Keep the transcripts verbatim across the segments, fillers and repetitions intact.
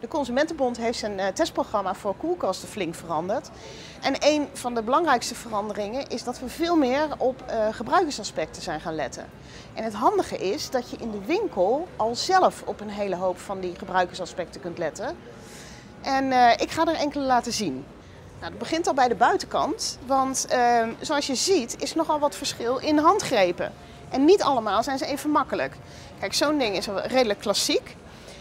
De Consumentenbond heeft zijn uh, testprogramma voor koelkasten flink veranderd. En een van de belangrijkste veranderingen is dat we veel meer op uh, gebruikersaspecten zijn gaan letten. En het handige is dat je in de winkel al zelf op een hele hoop van die gebruikersaspecten kunt letten. En uh, ik ga er enkele laten zien. Nou, dat begint al bij de buitenkant, want uh, zoals je ziet is nogal wat verschil in handgrepen. En niet allemaal zijn ze even makkelijk. Kijk, zo'n ding is redelijk klassiek.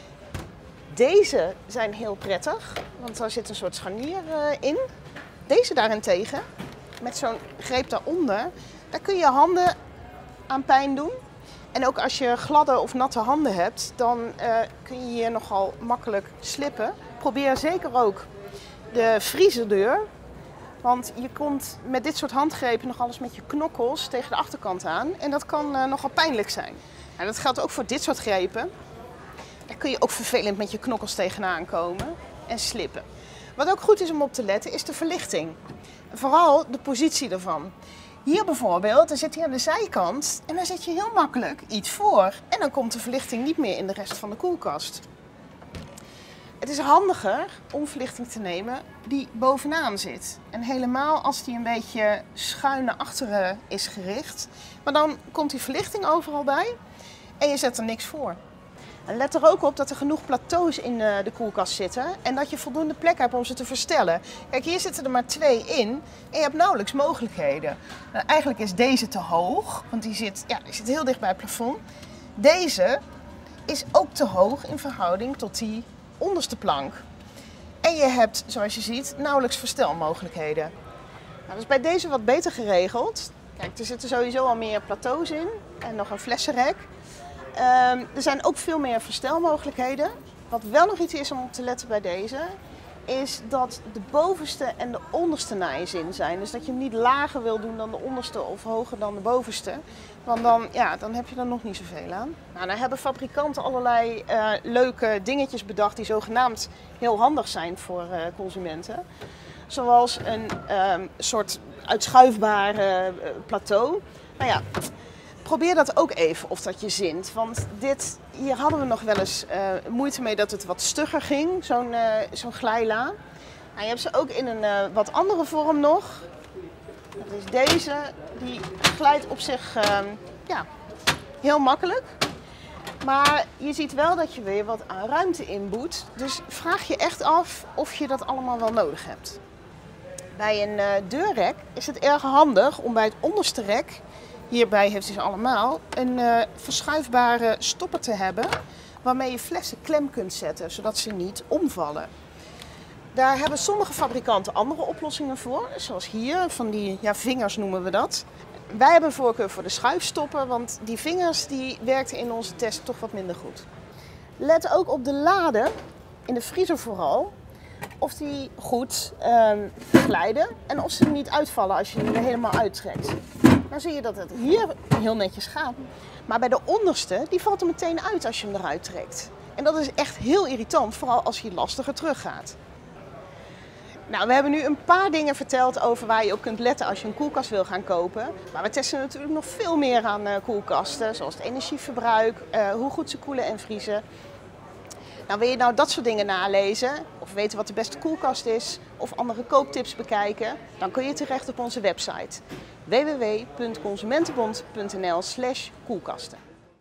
Deze zijn heel prettig, want daar zit een soort scharnier uh, in. Deze daarentegen, met zo'n greep daaronder, daar kun je handen aan pijn doen. En ook als je gladde of natte handen hebt, dan uh, kun je hier nogal makkelijk slippen. Probeer zeker ook de vriezerdeur, want je komt met dit soort handgrepen nog alles met je knokkels tegen de achterkant aan. En dat kan uh, nogal pijnlijk zijn. Nou, dat geldt ook voor dit soort grepen. Daar kun je ook vervelend met je knokkels tegenaan komen en slippen. Wat ook goed is om op te letten is de verlichting. Vooral de positie ervan. Hier bijvoorbeeld, dan zit hij aan de zijkant en dan zet je heel makkelijk iets voor. En dan komt de verlichting niet meer in de rest van de koelkast. Het is handiger om verlichting te nemen die bovenaan zit. En helemaal als die een beetje schuin naar achteren is gericht. Maar dan komt die verlichting overal bij en je zet er niks voor. En let er ook op dat er genoeg plateaus in de koelkast zitten en dat je voldoende plek hebt om ze te verstellen. Kijk, hier zitten er maar twee in en je hebt nauwelijks mogelijkheden. Nou, eigenlijk is deze te hoog, want die zit, ja, die zit heel dicht bij het plafond. Deze is ook te hoog in verhouding tot die onderste plank. En je hebt, zoals je ziet, nauwelijks verstelmogelijkheden. Nou, dat is bij deze wat beter geregeld. Kijk, er zitten sowieso al meer plateaus in en nog een flessenrek. Um, er zijn ook veel meer verstelmogelijkheden. Wat wel nog iets is om op te letten bij deze, is dat de bovenste en de onderste naar je zin zijn. Dus dat je hem niet lager wil doen dan de onderste of hoger dan de bovenste. Want dan, ja, dan heb je er nog niet zoveel aan. Nou, dan hebben fabrikanten allerlei uh, leuke dingetjes bedacht die zogenaamd heel handig zijn voor uh, consumenten. Zoals een um, soort uitschuifbare uh, plateau. Nou ja, probeer dat ook even of dat je zint. Want dit, hier hadden we nog wel eens uh, moeite mee dat het wat stugger ging, zo'n uh, zo'n glijla. Nou, je hebt ze ook in een uh, wat andere vorm nog. Dat is deze, die glijdt op zich uh, ja, heel makkelijk. Maar je ziet wel dat je weer wat aan ruimte inboet. Dus vraag je echt af of je dat allemaal wel nodig hebt. Bij een uh, deurrek is het erg handig om bij het onderste rek, hierbij heeft hij ze allemaal, een uh, verschuifbare stopper te hebben waarmee je flessen klem kunt zetten, zodat ze niet omvallen. Daar hebben sommige fabrikanten andere oplossingen voor, zoals hier, van die ja, vingers noemen we dat. Wij hebben een voorkeur voor de schuifstopper, want die vingers die werkten in onze test toch wat minder goed. Let ook op de laden, in de vriezer vooral, of die goed uh, glijden en of ze niet uitvallen als je hem er helemaal uittrekt. Dan zie je dat het hier heel netjes gaat. Maar bij de onderste, die valt er meteen uit als je hem eruit trekt. En dat is echt heel irritant, vooral als hij lastiger teruggaat. Nou, we hebben nu een paar dingen verteld over waar je op kunt letten als je een koelkast wil gaan kopen. Maar we testen natuurlijk nog veel meer aan uh, koelkasten, zoals het energieverbruik, uh, hoe goed ze koelen en vriezen. Nou, wil je nou dat soort dingen nalezen, of weten wat de beste koelkast is, of andere kooptips bekijken, dan kun je terecht op onze website w w w punt consumentenbond punt n l slash koelkasten.